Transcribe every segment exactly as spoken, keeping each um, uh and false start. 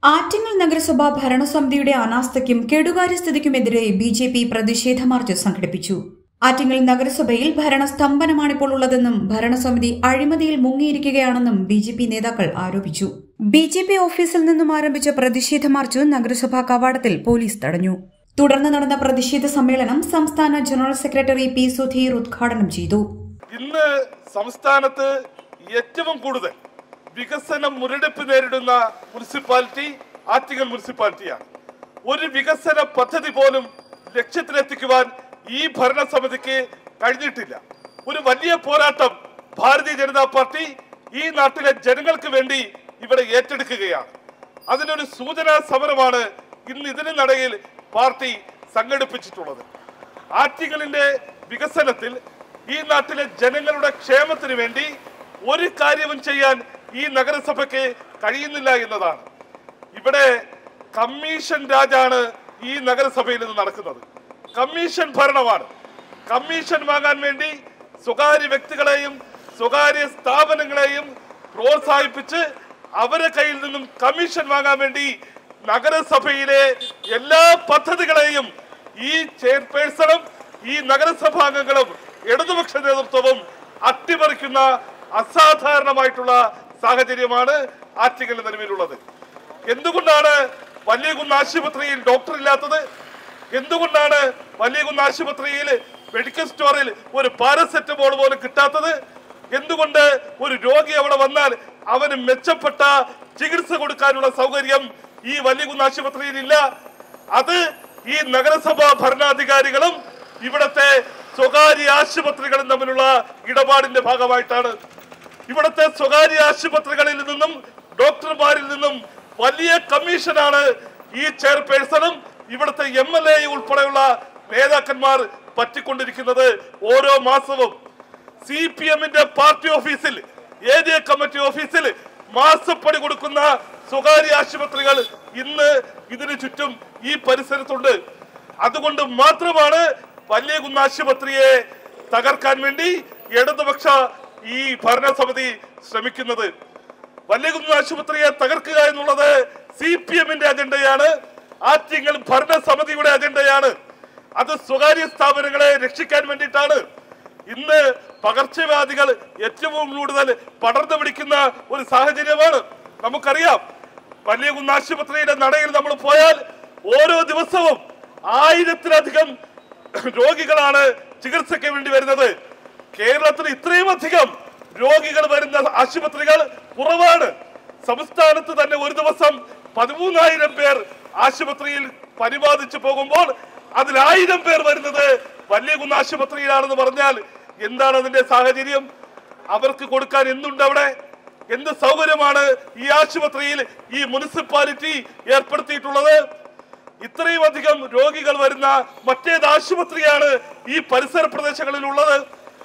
ആറ്റിങ്ങൽ നഗരസഭാ ഭരണസമിതിയുടെ അനാസ്ഥയ്ക്കും കെടുകാര്യസ്ഥിതിക്കുമെതിരെ ബി ജെ പി പ്രതിഷേധ മാർച്ച് സംഘടിപ്പിച്ചു. ആറ്റിങ്ങൽ നഗരസഭയിൽ ഭരണസ്തംഭനമാണിപ്പോൾ ഉള്ളതെന്നും ഭരണസമിതി അഴിമതിയിൽ മുങ്ങിയിരിക്കുകയാണെന്നും ബി ജെ പി നേതാക്കൾ ആരോപിച്ചു. ബി ജെ പി ഓഫീസിൽ നിന്നും ആരംഭിച്ച പ്രതിഷേധ മാർച്ച് നഗരസഭാ കവാടത്തിൽ പോലീസ് തടഞ്ഞു. തുടർന്ന് നടന്ന പ്രതിഷേധ സമ്മേളനം സംസ്ഥാന ജനറൽ സെക്രട്ടറി പി സുധീർ ഉദ്ഘാടനം ചെയ്തു. ഇന്ന് സംസ്ഥാനത്ത് ഏറ്റവും കൂടുതൽ വികസന മുരടിപ്പ് നേരിടുന്ന മുനിസിപ്പാലിറ്റി ആറ്റിങ്ങൽ മുനിസിപ്പാലിറ്റിയാണ്. ഒരു വികസന പദ്ധതി പോലും ലക്ഷ്യത്തിലെത്തിക്കുവാൻ ഈ ഭരണസമിതിക്ക് കഴിഞ്ഞിട്ടില്ല. ഒരു വലിയ പോരാട്ടം ഭാരതീയ ജനതാ പാർട്ടി ഈ നാട്ടിലെ ജനങ്ങൾക്ക് വേണ്ടി ഇവിടെ ഏറ്റെടുക്കുകയാണ്. അതിനൊരു സൂചനാ സമരമാണ് ഇന്ന് ഇതിന് നടയിൽ പാർട്ടി സംഘടിപ്പിച്ചിട്ടുള്ളത്. ആറ്റിങ്ങലിന്റെ വികസനത്തിൽ ഈ നാട്ടിലെ ജനങ്ങളുടെ ക്ഷേമത്തിന് വേണ്ടി ഒരു കാര്യവും ചെയ്യാൻ ഈ നഗരസഭയ്ക്ക് കഴിയുന്നില്ല എന്നതാണ്. ഇവിടെ കമ്മീഷൻ രാജാണ് ഈ നഗരസഭയിൽ നിന്ന് നടക്കുന്നത്. കമ്മീഷൻ ഭരണമാണ്. കമ്മീഷൻ വാങ്ങാൻ വേണ്ടി സ്വകാര്യ വ്യക്തികളെയും സ്വകാര്യ സ്ഥാപനങ്ങളെയും പ്രോത്സാഹിപ്പിച്ച് അവരുടെ കയ്യിൽ നിന്നും കമ്മീഷൻ വാങ്ങാൻ വേണ്ടി നഗരസഭയിലെ എല്ലാ പദ്ധതികളെയും ഈ ചെയർപേഴ്സണും ഈ നഗരസഭാംഗങ്ങളും ഇടതുപക്ഷ നേതൃത്വവും അട്ടിമറിക്കുന്ന അസാധാരണമായിട്ടുള്ള സാഹചര്യമാണ് ആറ്റിങ്ങൽ നിലവിലുള്ളത്. എന്തുകൊണ്ടാണ് വലിയകുന്ന് ആശുപത്രിയിൽ ഡോക്ടർ ഇല്ലാത്തത്? എന്തുകൊണ്ടാണ് വലിയകുന്ന് ആശുപത്രിയിൽ മെഡിക്കൽ സ്റ്റോറിൽ ഒരു പാരസെറ്റമോൾ പോലും കിട്ടാത്തത്? എന്തുകൊണ്ട് ഒരു രോഗി അവിടെ വന്നാൽ അവന് മെച്ചപ്പെട്ട ചികിത്സ കൊടുക്കാനുള്ള സൗകര്യം ഈ വലിയകുന്ന് ആശുപത്രിയിൽ ഇല്ല? അത് ഈ നഗരസഭാ ഭരണാധികാരികളും ഇവിടത്തെ സ്വകാര്യ ആശുപത്രികളും തമ്മിലുള്ള ഇടപാടിന്റെ ഭാഗമായിട്ടാണ്. ഇവിടുത്തെ സ്വകാര്യ ആശുപത്രികളിൽ നിന്നും ഡോക്ടർമാരിൽ നിന്നും വലിയ കമ്മീഷനാണ് ഈ ചെയർപേഴ്സണും ഇവിടുത്തെ എം എൽ എ ഉൾപ്പെടെയുള്ള നേതാക്കന്മാർ പറ്റിക്കൊണ്ടിരിക്കുന്നത്. ഓരോ മാസവും സി പി എമ്മിന്റെ പാർട്ടി ഓഫീസിൽ ഏരിയ കമ്മിറ്റി ഓഫീസിൽ മാസപ്പടി കൊടുക്കുന്ന സ്വകാര്യ ആശുപത്രികൾ ഇന്ന് ഇതിനു ചുറ്റും ഈ പരിസരത്തുണ്ട്. അതുകൊണ്ട് മാത്രമാണ് വലിയകുന്ന് ആശുപത്രിയെ തകർക്കാൻ വേണ്ടി ഇടതുപക്ഷ ഈ ഭരണസമിതി ശ്രമിക്കുന്നത്. വലിയകുന്ന് ആശുപത്രിയെ തകർക്കുക എന്നുള്ളത് സി പി എമ്മിന്റെ അജണ്ടയാണ്. ആറ്റിങ്ങൽ ഭരണസമിതിയുടെ അജണ്ടയാണ്. അത് സ്വകാര്യ സ്ഥാപനങ്ങളെ രക്ഷിക്കാൻ വേണ്ടിയിട്ടാണ്. ഇന്ന് പകർച്ചവ്യാധികൾ ഏറ്റവും കൂടുതൽ പടർന്നു പിടിക്കുന്ന ഒരു സാഹചര്യമാണ്. നമുക്കറിയാം, വലിയകുന്ന് ആശുപത്രിയുടെ നടയിൽ നമ്മൾ പോയാൽ ഓരോ ദിവസവും ആയിരത്തിലധികം രോഗികളാണ് ചികിത്സയ്ക്ക് വേണ്ടി വരുന്നത്. കേരളത്തിൽ ഇത്രയും അധികം രോഗികൾ വരുന്ന ആശുപത്രികൾ കുറവാണ്. സംസ്ഥാനത്ത് തന്നെ ഒരു ദിവസം പതിമൂന്നായിരം പേർ ആശുപത്രിയിൽ പരിബാധിച്ചു പോകുമ്പോൾ അതിൽ ആയിരം പേർ വരുന്നത് വലിയകുന്ന് ആശുപത്രിയിലാണെന്ന് പറഞ്ഞാൽ എന്താണ് അതിന്റെ സാഹചര്യം? അവർക്ക് കൊടുക്കാൻ എന്തുണ്ട് അവിടെ? എന്ത് സൗകര്യമാണ് ഈ ആശുപത്രിയിൽ ഈ മുനിസിപ്പാലിറ്റി ഏർപ്പെടുത്തിയിട്ടുള്ളത്? ഇത്രയും അധികം രോഗികൾ വരുന്ന മറ്റേത് ആശുപത്രിയാണ് ഈ പരിസര പ്രദേശങ്ങളിൽ ഉള്ളത്?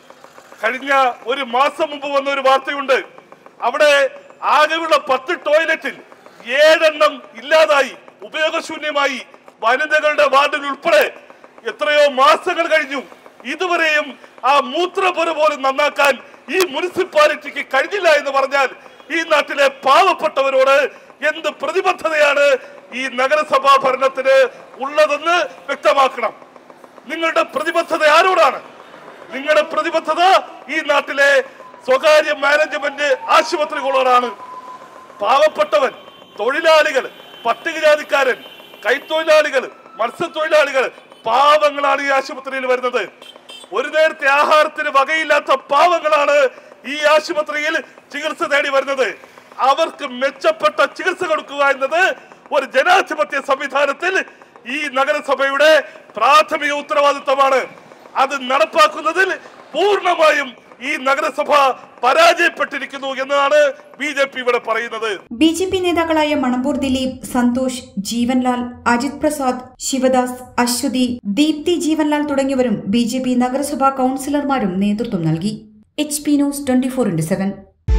കഴിഞ്ഞ ഒരു മാസം മുമ്പ് വന്ന ഒരു വാർത്തയുണ്ട്. അവിടെ ആകെയുള്ള പത്ത് ടോയ്ലറ്റിൽ ഏഴെണ്ണം ഇല്ലാതായി, ഉപയോഗശൂന്യമായി. വനിതകളുടെ വാർഡിൽ ഉൾപ്പെടെ എത്രയോ മാസങ്ങൾ കഴിഞ്ഞു. ഇതുവരെയും ആ മൂത്രപ്പുര പോലും നന്നാക്കാൻ ഈ മുനിസിപ്പാലിറ്റിക്ക് കഴിഞ്ഞില്ല എന്ന് പറഞ്ഞാൽ ഈ നാട്ടിലെ പാവപ്പെട്ടവരോട് എന്ത് പ്രതിബദ്ധതയാണ് ഈ നഗരസഭാ ഭരണത്തിന് ഉള്ളതെന്ന് വ്യക്തമാക്കണം. നിങ്ങളുടെ പ്രതിബദ്ധത ആരോടാണ്? നിങ്ങളുടെ പ്രതിബദ്ധത ഈ നാട്ടിലെ സ്വകാര്യ മാനേജ്മെന്റ് ആശുപത്രികളോടാണ്. പാവപ്പെട്ടവൻ, തൊഴിലാളികൾ, പട്ടികജാതിക്കാരൻ, കൈത്തൊഴിലാളികൾ, മത്സ്യത്തൊഴിലാളികൾ, പാവങ്ങളാണ് ഈ ആശുപത്രിയിൽ വരുന്നത്. ഒരു നേരത്തെ ആഹാരത്തിന് വകയില്ലാത്ത പാവങ്ങളാണ് ഈ ആശുപത്രിയിൽ ചികിത്സ തേടി വരുന്നത്. അവർക്ക് മെച്ചപ്പെട്ട ചികിത്സ കൊടുക്കുക എന്നത് ഒരു ജനാധിപത്യ സംവിധാനത്തിൽ ഈ നഗരസഭയുടെ പ്രാഥമിക ഉത്തരവാദിത്തമാണ്. അത് നടപ്പാക്കുന്നതിൽ പൂർണ്ണമായും ഈ നഗരസഭ പരാജയപ്പെട്ടിരിക്കുന്നു എന്നാണ് ബി ജെ പി ഇവിടെ പറയുന്നത്. ബി ജെ പി നേതാക്കളായ മണമ്പൂർ ദിലീപ്, സന്തോഷ്, ജീവൻലാൽ, അജിത് പ്രസാദ്, ശിവദാസ്, അശ്വതി, ദീപ്തി ജീവൻലാൽ തുടങ്ങിയവരും ബി ജെ പി നഗരസഭാ കൌൺസിലർമാരും നേതൃത്വം നൽകി. H P news twenty four into seven.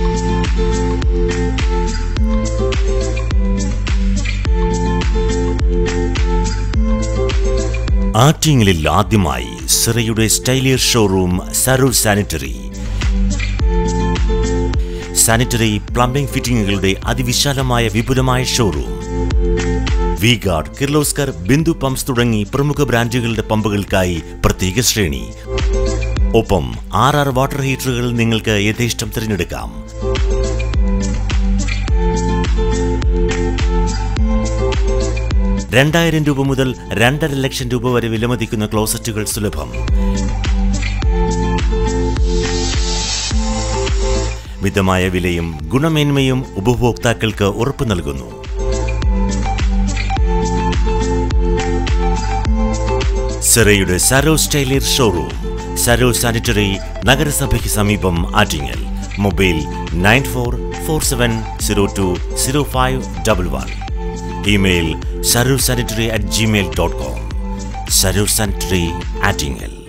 ആറ്റിങ്ങലിൽ ആദ്യമായി സിറയുടെ സ്റ്റൈലിയർ ഷോറൂം സരൂർ സാനിറ്ററി. സാനിറ്ററി പ്ലംബിംഗ് ഫിറ്റിംഗുകളുടെ അതിവിശാലമായ വിപുലമായ showroom. V guard, Kirloskar, Bindu pumps തുടങ്ങി പ്രമുഖ ബ്രാൻഡുകളുടെ പമ്പുകൾക്കായി പ്രത്യേക ശ്രേണി. ഒപ്പം ആർ ആർ വാട്ടർ ഹീറ്ററുകൾ നിങ്ങൾക്ക് യഥേഷ്ടം തിരഞ്ഞെടുക്കാം. രണ്ടായിരം രൂപ മുതൽ രണ്ടര ലക്ഷം രൂപ വരെ വിലമതിക്കുന്ന ക്ലോസറ്റുകൾ സുലഭം. മിതമായ വിലയും ഗുണമേന്മയും ഉപഭോക്താക്കൾക്ക് ഉറപ്പു നൽകുന്നു. സിറയുടെ സരോസ് ടൈലർ ഷോറൂം, സരോസ് സാനിറ്ററി, നഗരസഭയ്ക്ക് സമീപം, Attingal. Mobile nine four four seven zero two zero five double one. Email Saros sanitary at Gmail dot com. Saros sanitary, Attingal.